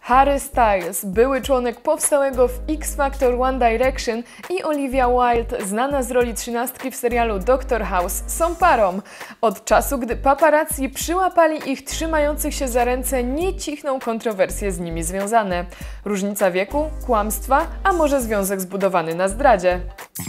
Harry Styles, były członek powstałego w X Factor One Direction, i Olivia Wilde, znana z roli trzynastki w serialu Doctor House, są parą. Od czasu, gdy paparazzi przyłapali ich trzymających się za ręce, nie cichną kontrowersje z nimi związane. Różnica wieku, kłamstwa, a może związek zbudowany na zdradzie?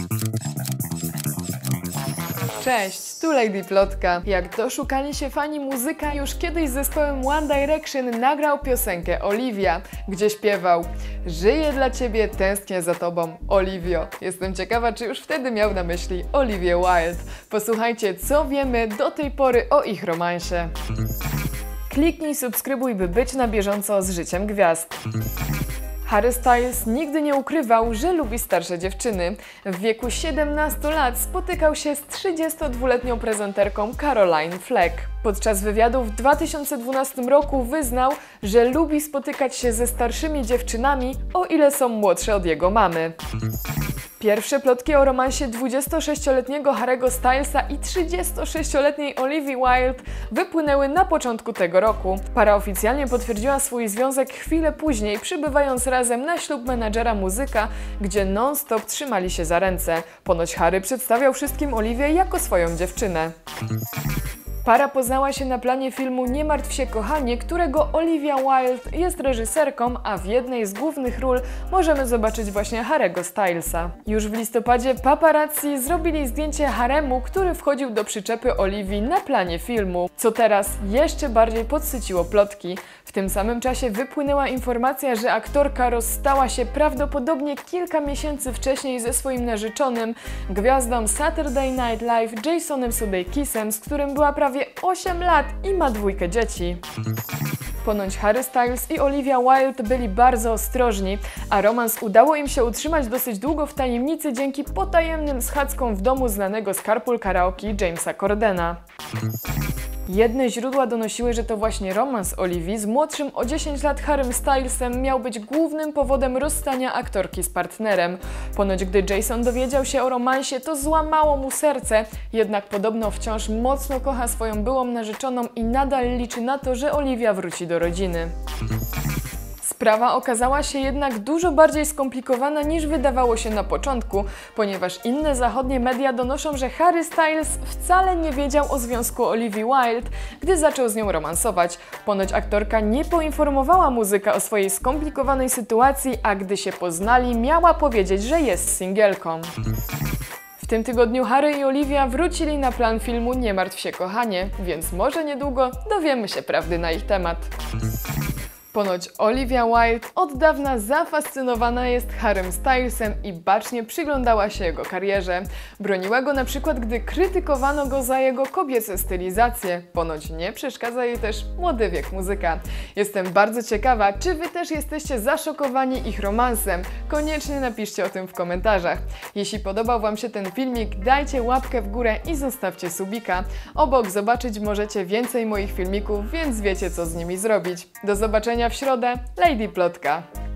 Cześć, tu Lady Plotka. Jak doszukali się fani muzyka, już kiedyś z zespołem One Direction nagrał piosenkę Olivia, gdzie śpiewał: żyję dla ciebie, tęsknię za tobą, Olivio. Jestem ciekawa, czy już wtedy miał na myśli Olivię Wilde. Posłuchajcie, co wiemy do tej pory o ich romansie. Kliknij subskrybuj, by być na bieżąco z życiem gwiazd. Harry Styles nigdy nie ukrywał, że lubi starsze dziewczyny. W wieku 17 lat spotykał się z 32-letnią prezenterką Caroline Fleck. Podczas wywiadu w 2012 roku wyznał, że lubi spotykać się ze starszymi dziewczynami, o ile są młodsze od jego mamy. Pierwsze plotki o romansie 26-letniego Harry'ego Stylesa i 36-letniej Olivii Wilde wypłynęły na początku tego roku. Para oficjalnie potwierdziła swój związek chwilę później, przybywając razem na ślub menadżera muzyka, gdzie non-stop trzymali się za ręce. Ponoć Harry przedstawiał wszystkim Oliwię jako swoją dziewczynę. Para poznała się na planie filmu Nie martw się kochanie, którego Olivia Wilde jest reżyserką, a w jednej z głównych ról możemy zobaczyć właśnie Harry'ego Stylesa. Już w listopadzie paparazzi zrobili zdjęcie Haremu, który wchodził do przyczepy Olivii na planie filmu, co teraz jeszcze bardziej podsyciło plotki. W tym samym czasie wypłynęła informacja, że aktorka rozstała się prawdopodobnie kilka miesięcy wcześniej ze swoim narzeczonym, gwiazdą Saturday Night Live Jasonem Sudeikisem, z którym była prawie 8 lat i ma 2 dzieci. Ponoć Harry Styles i Olivia Wilde byli bardzo ostrożni, a romans udało im się utrzymać dosyć długo w tajemnicy dzięki potajemnym schadzkom w domu znanego z Carpool Karaoke Jamesa Cordena. Jedne źródła donosiły, że to właśnie romans Olivii z młodszym o 10 lat Harrym Stylesem miał być głównym powodem rozstania aktorki z partnerem. Ponoć gdy Jason dowiedział się o romansie, to złamało mu serce, jednak podobno wciąż mocno kocha swoją byłą narzeczoną i nadal liczy na to, że Olivia wróci do rodziny. Sprawa okazała się jednak dużo bardziej skomplikowana niż wydawało się na początku, ponieważ inne zachodnie media donoszą, że Harry Styles wcale nie wiedział o związku Olivii Wilde, gdy zaczął z nią romansować. Ponoć aktorka nie poinformowała muzyka o swojej skomplikowanej sytuacji, a gdy się poznali, miała powiedzieć, że jest singielką. W tym tygodniu Harry i Olivia wrócili na plan filmu Nie martw się kochanie, więc może niedługo dowiemy się prawdy na ich temat. Ponoć Olivia Wilde od dawna zafascynowana jest Harrym Stylesem i bacznie przyglądała się jego karierze. Broniła go na przykład, gdy krytykowano go za jego kobiece stylizacje. Ponoć nie przeszkadza jej też młody wiek muzyka. Jestem bardzo ciekawa, czy wy też jesteście zaszokowani ich romansem? Koniecznie napiszcie o tym w komentarzach. Jeśli podobał wam się ten filmik, dajcie łapkę w górę i zostawcie subika. Obok zobaczyć możecie więcej moich filmików, więc wiecie, co z nimi zrobić. Do zobaczenia w środę, Lady Plotka.